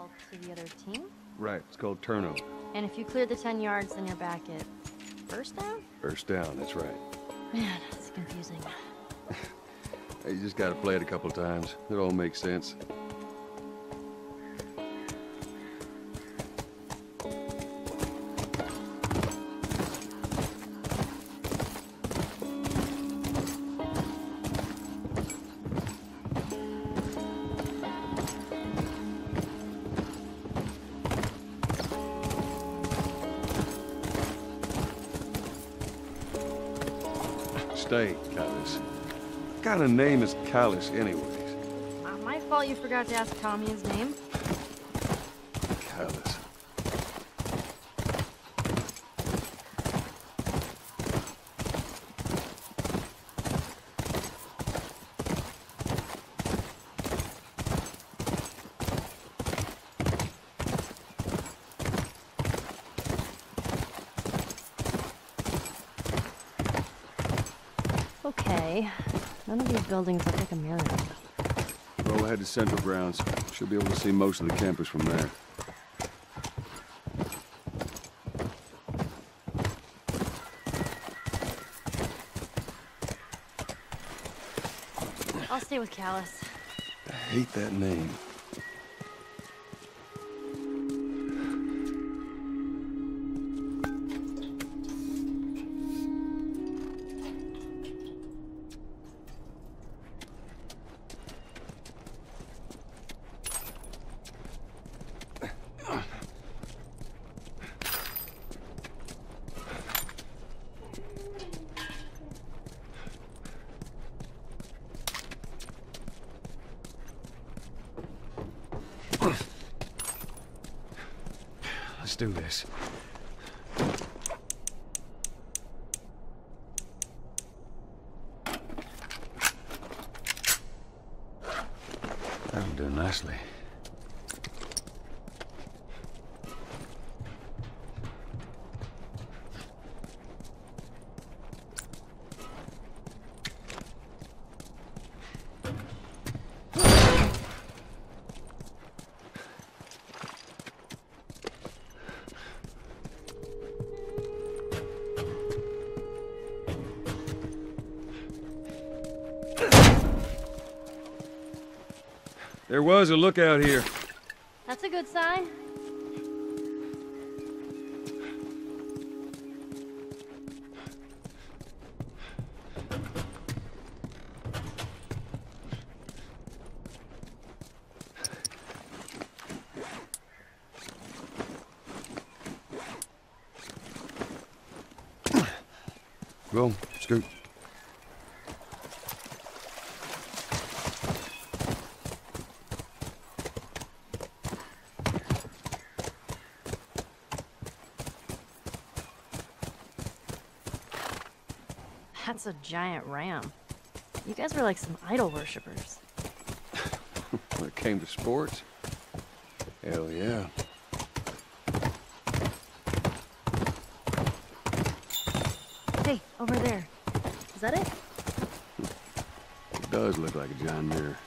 ball to the other team? Right, it's called turnover. And if you clear the 10 yards, then you're back at first down? First down, that's right. Man, it's confusing. Hey, you just gotta play it a couple times. It all makes sense. Stay, Callus. What kind of name is Callus, anyways? My fault you forgot to ask Tommy his name. Callus. Okay. None of these buildings look like a mirror. We'll head to Central Grounds. Should be able to see most of the campus from there. I'll stay with Callus. I hate that name. Let's do this. That'll do nicely. There was a lookout here. That's a good sign. Go, scoot. That's a giant ram. You guys were like some idol worshippers. When it came to sports? Hell yeah. Hey, over there. Is that it? It does look like a giant mirror.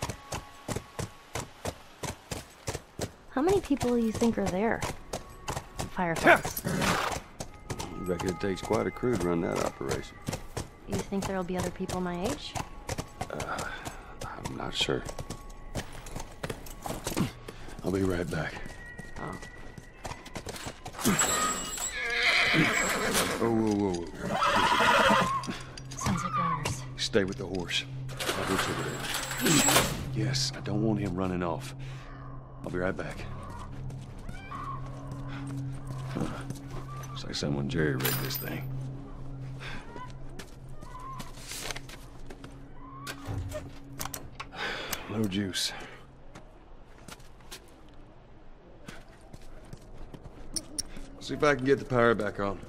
How many people do you think are there? Fireflies. I reckon it takes quite a crew to run that operation. You think there'll be other people my age? I'm not sure. I'll be right back. Oh. Whoa. Sounds like runners. Stay with the horse. I'll reach over there. Yes, I don't want him running off. I'll be right back. Looks like someone jerry-rigged this thing. No juice. See if I can get the power back on.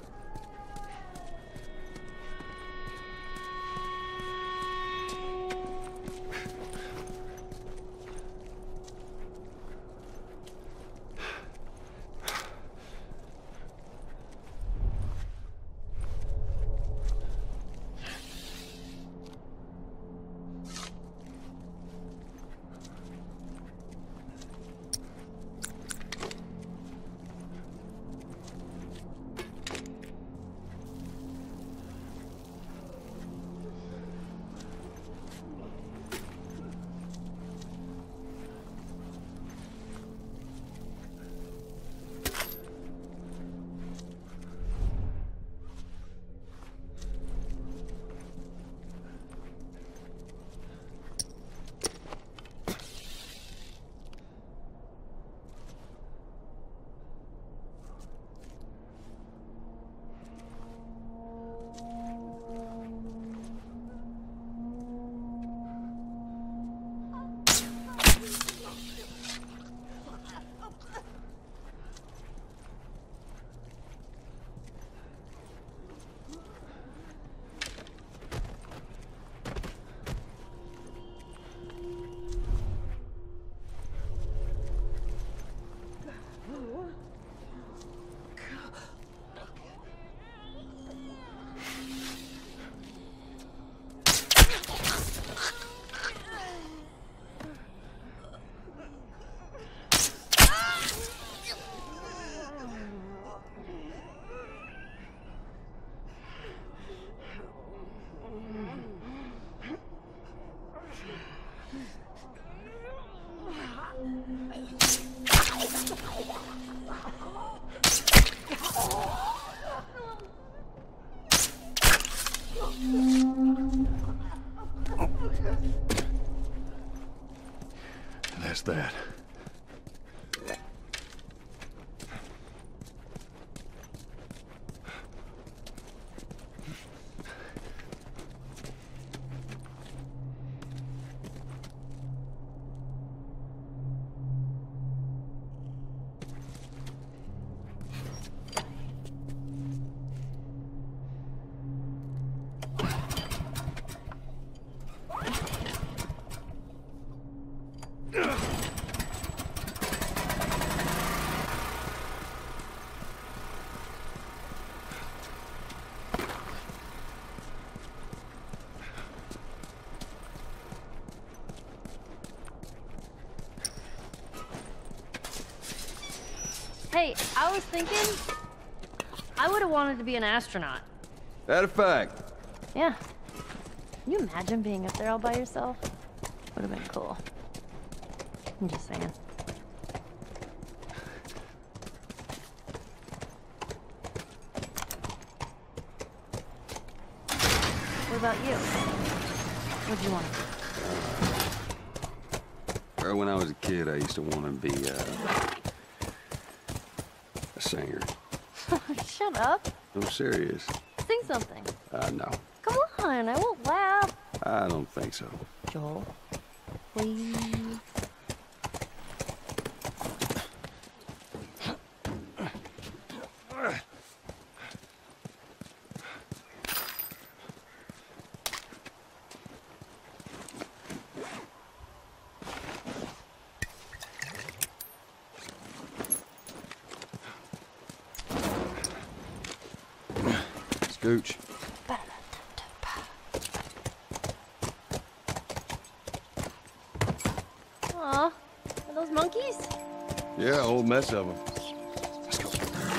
Just that. Hey, I was thinking, I would have wanted to be an astronaut. That a fact? Yeah. Can you imagine being up there all by yourself? Would have been cool. I'm just saying. What about you? What'd you want to be? Well, when I was a kid, I used to want to be, a singer. Shut up. I'm serious. Sing something. No. Come on, I won't laugh. I don't think so. Joel, please. Scooch. Aw, are those monkeys? Yeah, a whole mess of them. Let's go.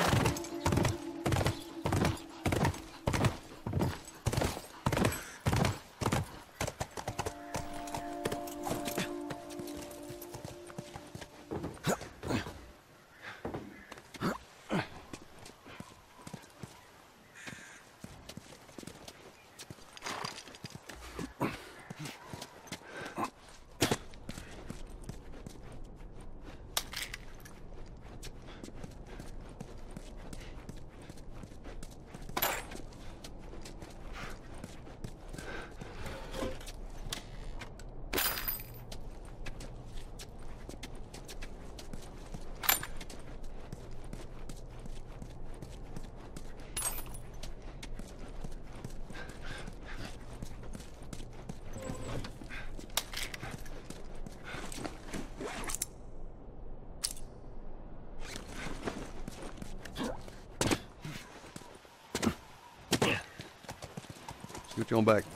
Scooch on back.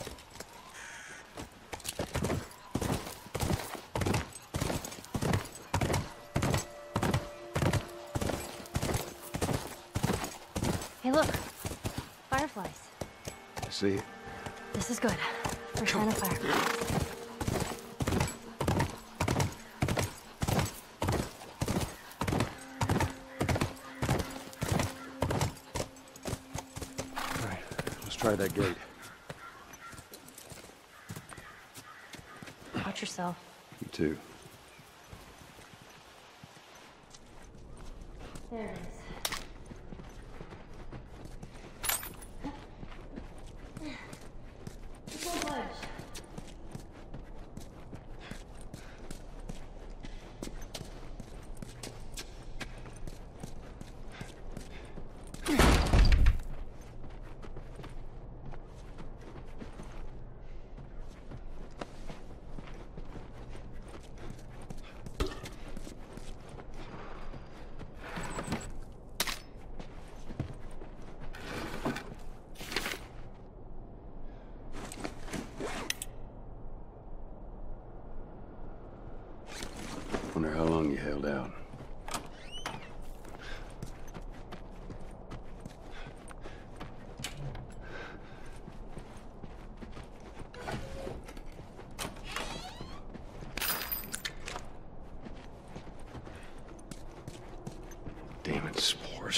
Hey, look. Fireflies. I see it. This is good. First sign of fireflies. All right, let's try that gate. Watch yourself. You too. There it is. Don't budge. Wonder how long you held out. Damn it, spores.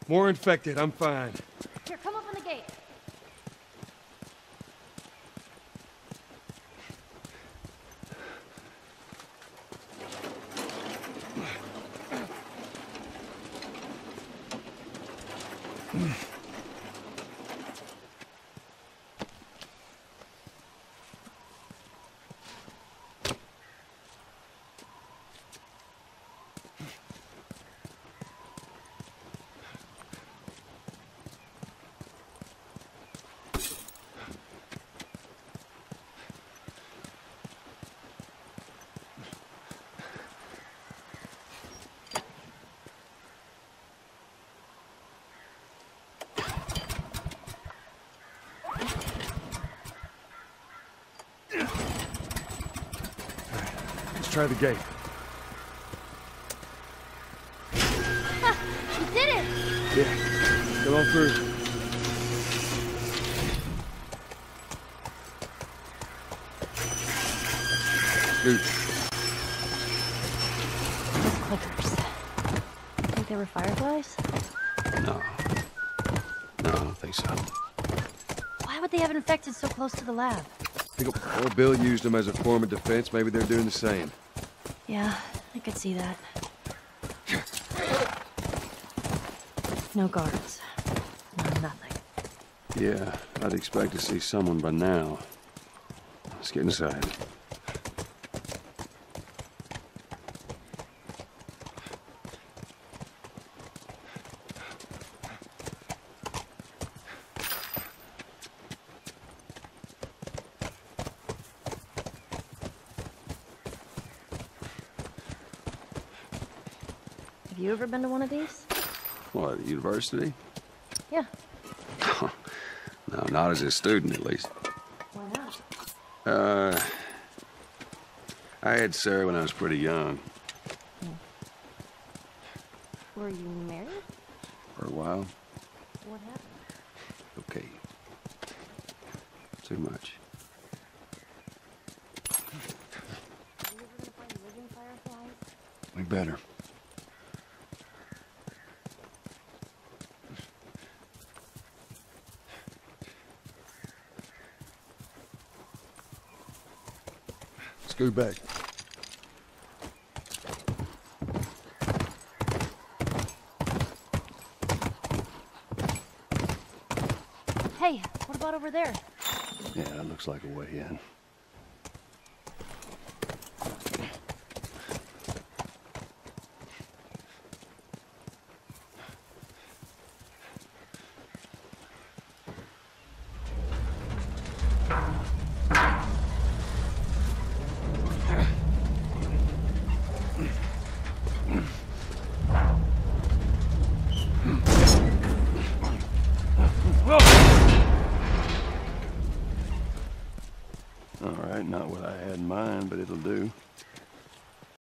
More infected. I'm fine. Here, come open the gate. Let's try the gate. Ha! You did it! Yeah. Come on through. Dude. Those clickers. Think they were fireflies? No. No, I don't think so. Why would they have infected so close to the lab? Old Bill used them as a form of defense. Maybe they're doing the same. Yeah, I could see that. No guards. No nothing. Yeah, I'd expect to see someone by now. Let's get inside. Have you ever been to one of these? What, university? Yeah. No, not as a student, at least. Why not? I had Sarah when I was pretty young. Were you married? For a while. What happened? Okay. Too much. Are you ever gonna find living fireflies? We better. Scoot back. Hey, what about over there? Yeah, that looks like a way in.